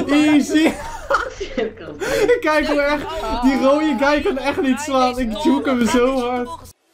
Easy. Kijk hoe echt, die rode guy kan echt niet slaan. Ik juke hem zo hard.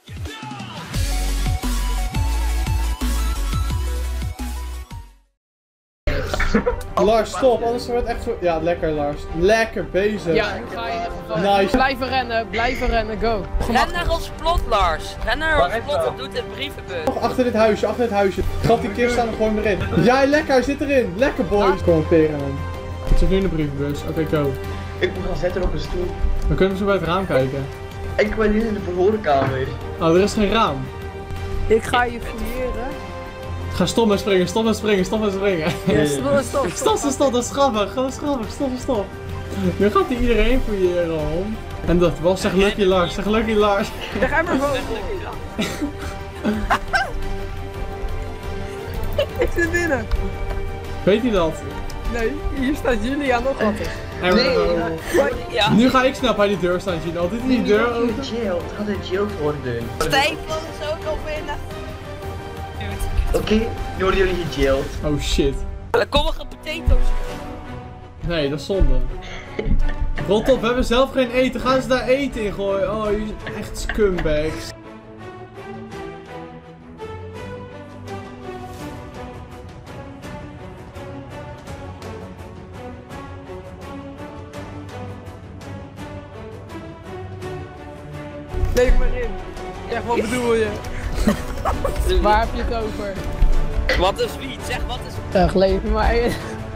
Lars, stop, anders wordt het echt zo... Ja, lekker Lars. Lekker bezig. Ja, ik ga je gewoon nice. Blijven rennen, go. Ren naar ons plot, Lars. Ren naar ons plot en doe het in brievenbus. Nog achter dit huisje, achter dit huisje. Gat die kist staan er gewoon erin. Ja, lekker, hij zit erin. Lekker boys. Kom, tegen hem. Het zit nu in de brievenbus. Oké, go. Ik moet gaan zetten op een stoel. We kunnen zo bij het raam kijken. Ik ben nu in de verhoorkamer. Oh, er is geen raam. Ik ga je fouilleren. Ga stop met springen, stop met springen, stop met springen. Stop. Dat is grappig, stop. Nu gaat hij iedereen fouilleren om. En dat was, zeg Lucky Lars, Zeg Emmer vogel. Ik zit binnen. Weet hij dat? Nee, hier staat Julia nog wat. Ja. Nu ga ik snel bij die deur staan, Gino. Dit is die deur open. Het gaat gejailed worden. Stijf is ook al binnen. Oké, nu worden jullie gejailed. Oh shit. Er komen geen potatoes. Nee, dat is zonde. Rot op, we hebben zelf geen eten. Gaan ze daar eten in gooien? Oh, jullie zijn echt scumbags. Leef maar in. Echt, wat bedoel je? Waar heb je het over? Wat is wie? Zeg wat is Ach, leef maar in.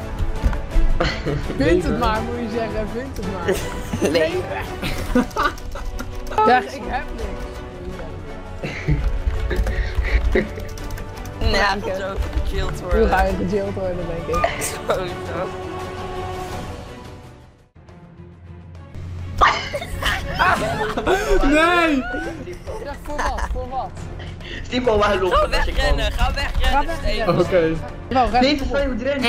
Vind het maar, moet je zeggen. Vind het maar. leven? Zeg, ik heb niks. Nee, dat moet ook gechilled Hoe worden. ga je gejaild worden, denk ik. Sowieso. Nee! Zeg, voor wat? Voor wat? Stiep al waar loopt. Ga wegrennen, ga wegrennen. Steven. Oké. Nou, ren. Nee, van je moet rennen.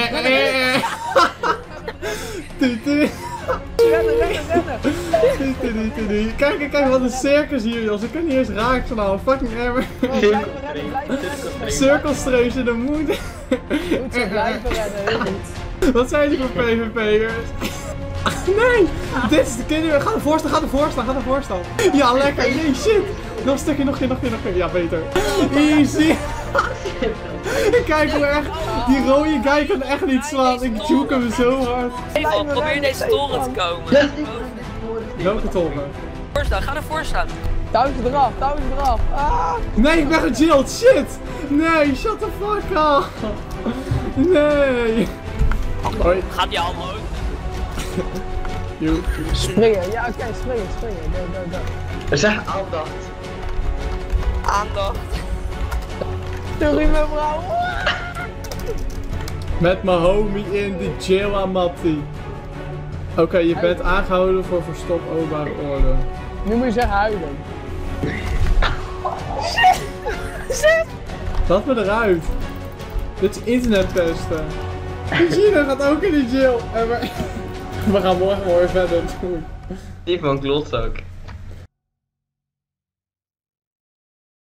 Rennen. Kijk wat een circus hier, joh. Ze kunnen niet eens raken slaan. Fucking Emmer. Blijven rennen. Cirkelstreus in de moed. Goed zo, blijven rennen. Heel goed. Wat zijn die voor PvP'ers? Nee! Dit is de kinderen. Ga ervoor staan. Ja, lekker. Nee, shit. Nog een stukje, nog een keer. Ja, beter. Easy. Kijk hoe echt, die rode guy kan echt niet slaan. Ik juke hem zo hard. Steven, probeer deze toren te komen. Welke toren? Ga ervoor staan. Touwtje eraf. Ah. Nee, ik ben gejailed. Shit. Nee, shut the fuck up. Nee. Hoi. Gaat die allemaal ook? Springen, ja oké, springen. Go. Zeg aandacht. Aandacht. Sorry mevrouw. Met mijn homie in de jail aan Mattie. Oké, je bent aangehouden voor verstopt openbare orde. Nu moet je zeggen huilen. Laat me eruit. Dit is internetpesten. Gina gaat ook in de jail. En we gaan morgen weer verder. Stiep van klootzak.